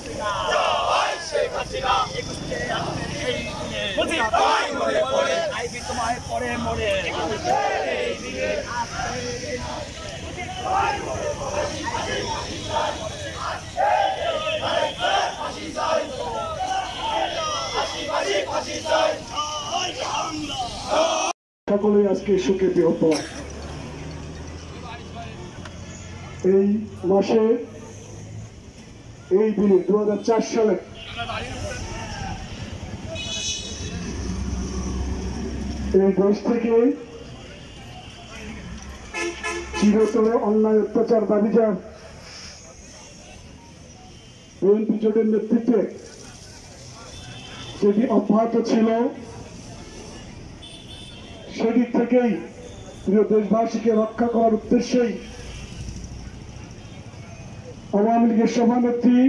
সকলেই আজকে শোকে বিহত। এই মাসে এই দিনে 2004 সালে এই দেশ থেকে চিরতর অন্যায় অত্যাচার দাবিজার বিএনপি জোটের নেতৃত্বে যেটি অব্যাহত ছিল, সেদিক থেকেই প্রিয় দেশবাসীকে রক্ষা করার উদ্দেশ্যেই আওয়ামী লীগের সভানেত্রী,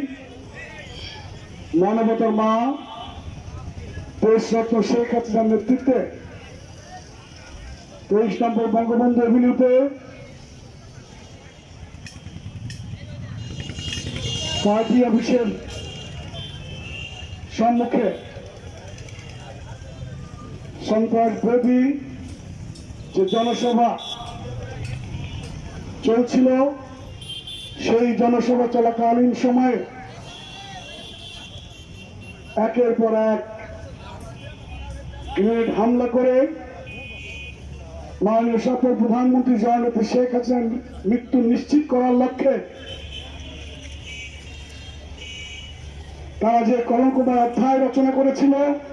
মানবতার মা, দেশরত্ন শেখ হাসিনার নেতৃত্বে 23 নম্বর বঙ্গবন্ধু এভিনিউতে পার্টি অফিসের সম্মুখে সন্ত্রাসবিরোধী যে জনসভা চলছিল, সেই জনসভা চলাকালীন সময়ে একের পর এক গ্রেনেড হামলা করে মাননীয় সফল প্রধানমন্ত্রী জননেত্রী শেখ হাসিনার মৃত্যু নিশ্চিত করার লক্ষ্যে তারা যে কলঙ্কময় অধ্যায় রচনা করেছিল,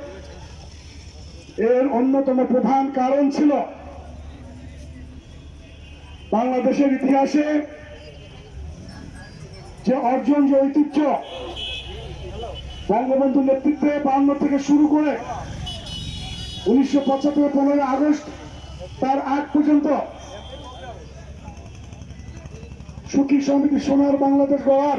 এর অন্যতম প্রধান কারণ ছিল বাংলাদেশের ইতিহাসে যে অর্জন, যে ঐতিহ্য বঙ্গবন্ধুর নেতৃত্বে 52 থেকে শুরু করে 1975 15 আগস্ট তার আগ পর্যন্ত সুখী সমৃদ্ধি সোনার বাংলাদেশ গড়ার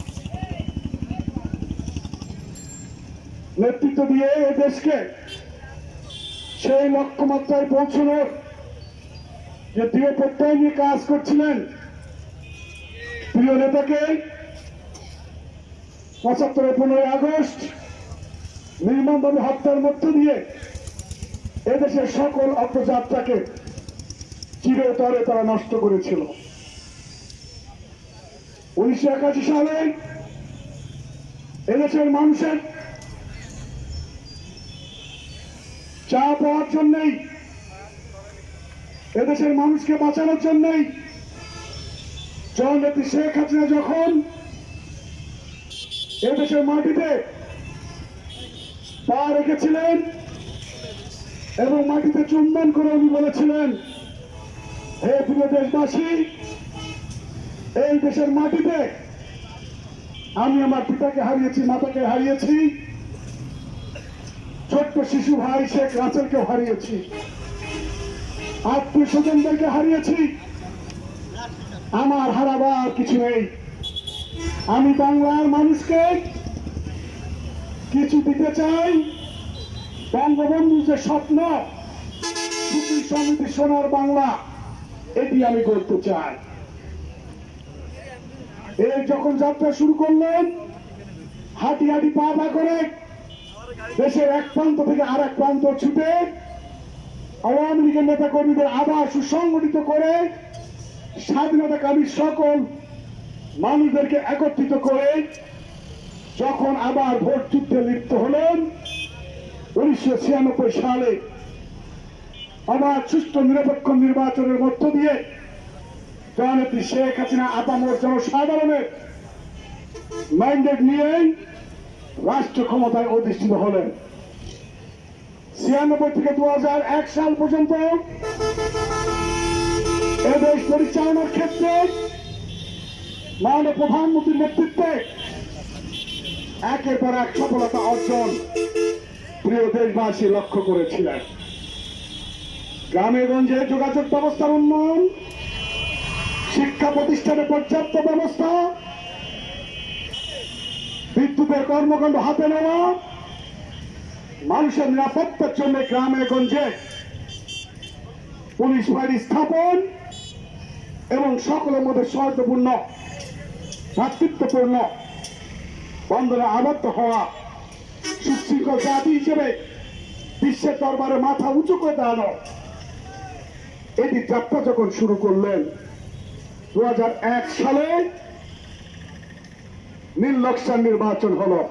নেতৃত্ব দিয়ে এ দেশকে সেই লক্ষ্যমাত্রায় পৌঁছানোর যে দৃঢ় প্রত্যয় নিয়ে কাজ করছিলেন প্রিয় নেতাকে 75 15 আগস্ট নির্মমভাবে হত্যার মধ্য দিয়ে এদেশের সকল অগ্রযাত্রাকে চিরতরে তারা নষ্ট করেছিল। 1981 সালে এদেশের মানুষের চা পাওয়ার জন্যই, এদেশের মানুষকে বাঁচানোর জন্যই জননেত্রী শেখ হাসিনা যখন এদেশের মাটিতে পা রেখেছিলেন এবং মাটিতে চুম্বন করে উনি বলেছিলেন, হে প্রিয় দেশবাসী, এই দেশের মাটিতে আমি আমার পিতাকে হারিয়েছি, মাতাকে হারিয়েছি, ছোট্ট শিশু ভাই শেখ রাসেলকেও হারিয়েছি, আত্মীয় স্বজনদেরকে হারিয়েছি, আমার হারাবার কিছু নেই। আমি বাংলার মানুষকে কিছু দিতে চাই। বঙ্গবন্ধুর যে স্বপ্ন, সুখী সমৃদ্ধি সোনার বাংলা, এটি আমি করতে চাই। এই যখন যাত্রা শুরু করলেন, হাঁটি হাঁটি পা পা করে দেশের এক প্রান্ত থেকে আর এক প্রান্ত ছুটে আওয়ামী লীগের নেতা কর্মীদের আবার সুসংগঠিত করে স্বাধীনতাকামী সকল মানুষদেরকে একত্রিত করে যখন আবার ভোট যুদ্ধে লিপ্ত হলেন 1996 সালে, আবার সুষ্ঠু নিরপেক্ষ নির্বাচনের মধ্য দিয়ে জননেত্রী শেখ হাসিনা আপামর জনসাধারণের ম্যান্ডেট নিয়েই রাষ্ট্র ক্ষমতায় অধিষ্ঠিত হলেন। 96 থেকে 2001 সাল পর্যন্ত এদেশ পরিচালনার ক্ষেত্রে মাননীয় প্রধানমন্ত্রীর নেতৃত্বে একের পর এক সফলতা অর্জন প্রিয় দেশবাসী লক্ষ্য করেছিলেন। গ্রামে গঞ্জে যোগাযোগ ব্যবস্থার উন্নয়ন, শিক্ষা প্রতিষ্ঠানে পর্যাপ্ত ব্যবস্থা, বিদ্যুতের কর্মকাণ্ড হাতে নেওয়া, মানুষের নিরাপত্তার জন্য গ্রামে গঞ্জে পুলিশ বাহিনী স্থাপন এবং সকলের মধ্যে সৌহার্দ্যপূর্ণ, ভ্রাতৃত্বপূর্ণ বন্ধনে আবদ্ধ হওয়া, সুশৃঙ্খল জাতি হিসেবে বিশ্বের দরবারে মাথা উঁচু করে দাঁড়ানো, এটি যাত্রা যখন শুরু করলেন 2001 সালে নীল নকশার নির্বাচন হলো।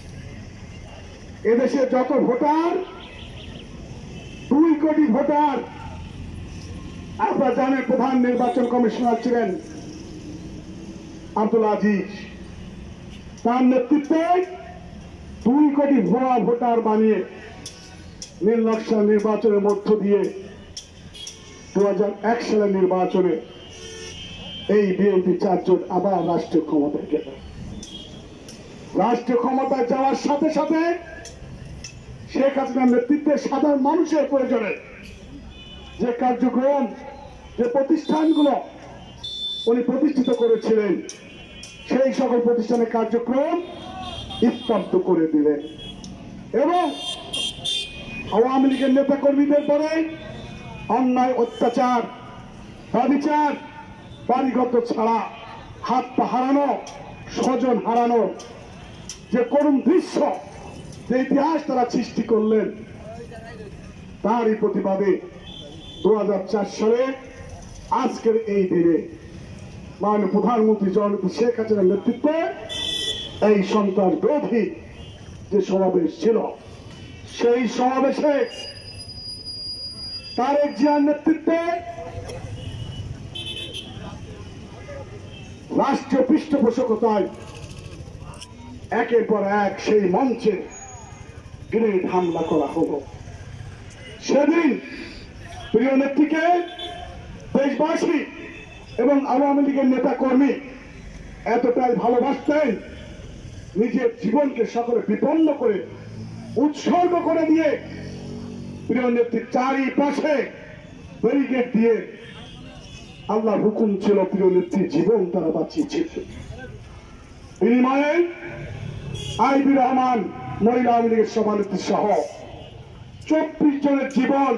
এদেশে যত ভোটার, 2 কোটি ভোটার। আপনারা জানেন প্রধান নির্বাচন কমিশনার ছিলেন আব্দুল আজিজ, তার নেতৃত্বে 2 কোটি ভুয়া ভোটার বানিয়ে নীল নকশার নির্বাচনের মধ্য দিয়ে 2001 সালের নির্বাচনে এই বিএনপি 4 জোট আবার রাষ্ট্রীয় ক্ষমতায় গেল। রাষ্ট্রীয় ক্ষমতায় যাওয়ার সাথে সাথে শেখ হাসিনার নেতৃত্বে সাধারণ মানুষের প্রয়োজনে যে কার্যক্রম, যে প্রতিষ্ঠানগুলো উনি প্রতিষ্ঠিত করেছিলেন, সেই সকল প্রতিষ্ঠানের কার্যক্রম স্তব্ধ করে দিলেন এবং আওয়ামী লীগের নেতা কর্মীদের পরে অন্যায়, অত্যাচার, ব্যভিচার, বাড়িঘর ছাড়া, হাত পা হারানো, স্বজন হারানো যে করুণ দৃশ্য, যে ইতিহাস তারা সৃষ্টি করলেন, তারই প্রতিবাদে 2004 সালে আজকের এই দিনে মাননীয় প্রধানমন্ত্রী জননেত্রী শেখ হাসিনার নেতৃত্বে এই সন্ত্রাস বিরোধী যে সমাবেশ ছিল, সেই সমাবেশে তারেক জিয়ার নেতৃত্বে রাষ্ট্রীয় পৃষ্ঠপোষকতায় একের পর এক সেই মঞ্চে গ্রেনেড হামলা করা হলো। সেদিন প্রিয় নেত্রীকে দেশবাসী এবং আওয়ামী লীগের নেতা কর্মী এতটাই ভালোবাসতেন, নিজের জীবনকে সকলে বিপন্ন করে উৎসর্গ করে দিয়ে প্রিয় নেত্রীর চারিপাশে ব্যারিকেড দিয়ে আল্লাহর হুকুম ছিল প্রিয় নেত্রীর জীবন তারা বাঁচিয়েছিল। বিনিময়ে আইবি রহমান মহিলা আওয়ামী লীগের সভানেত্রী সহ 24 জনের জীবন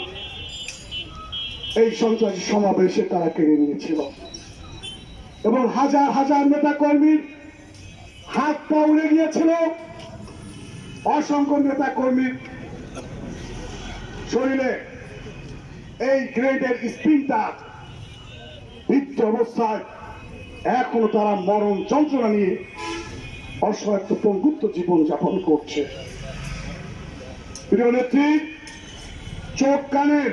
এই সন্ত্রাসী সমাবেশে তারা কেড়ে নিয়েছিল এবং হাজার হাজার নেতা কর্মীর হাত পা উড়ে গিয়েছিল। অসংখ্য নেতা কর্মীর শরীরে এই গ্রেনেডের স্পিনটা বিদ্ধ অবস্থায় এখনো তারা মরণ যন্ত্রণা নিয়ে অসহায় পঙ্গুত্ব জীবন যাপন করছে। প্রিয় নেত্রী, চোখ কানের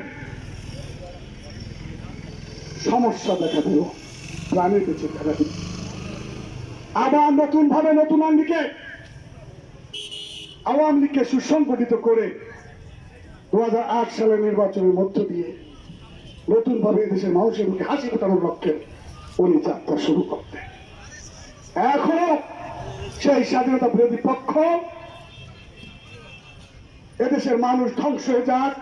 সমস্যা দেখা দিল, প্রাণে বেঁচে দেখা দিল। আবার নতুন ভাবে নতুন আঙ্গিকে আওয়ামী লীগকে সুসংগঠিত করে 2008 সালের নির্বাচনের মধ্য দিয়ে নতুন ভাবে দেশের মানুষের মুখে হাসি ফোটানোর লক্ষ্যে উনি যাত্রা শুরু করতেন। এখনো সেই স্বাধীনতা বিরোধী পক্ষ এদেশের মানুষ ধ্বংস হয়ে যাক,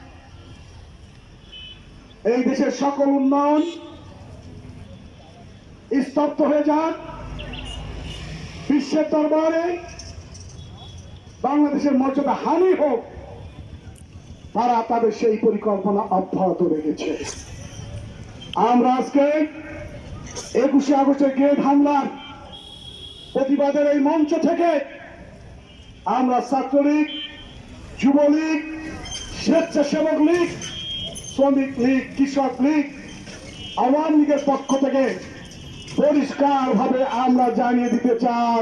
এই দেশের সকল উন্নয়ন স্তব্ধ হয়ে যাক, বিশ্বের দরবারে বাংলাদেশের মর্যাদা হানি হোক, তারা তাদের সেই পরিকল্পনা অব্যাহত রেখেছে। আমরা আজকে 21শে আগস্টের গ্রেনেড হামলার প্রতিবাদের এই মঞ্চ থেকে আমরা ছাত্রলীগ, যুবলীগ, স্বেচ্ছাসেবক লীগ, শ্রমিক লীগ, কৃষক লীগ, আওয়ামী লীগের পক্ষ থেকে পরিষ্কার ভাবে আমরা জানিয়ে দিতে চাই,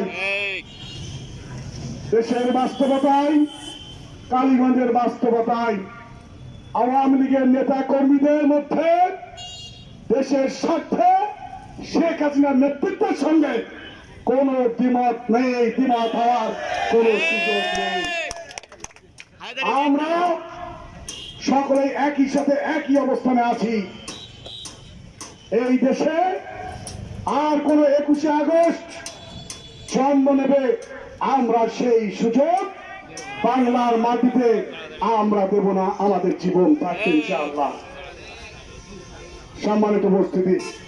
দেশের বাস্তবতায়, কালীগঞ্জের বাস্তবতায় আওয়ামী লীগের নেতা কর্মীদের মধ্যে দেশের স্বার্থে শেখ হাসিনার নেতৃত্বের সঙ্গে কোন দ্বিমত নেই, দ্বিমত হওয়ার কোন সুযোগ নেই। আমরা সকলে একই সাথে একই অবস্থানে আছি। এই দেশে আর কোন 21শে আগস্ট জন্ম নেবে, আমরা সেই সুযোগ বাংলার মাটিতে আমরা দেব না। আমাদের জীবন থাকতে ইনশাআল্লাহ। সম্মানিত উপস্থিতি,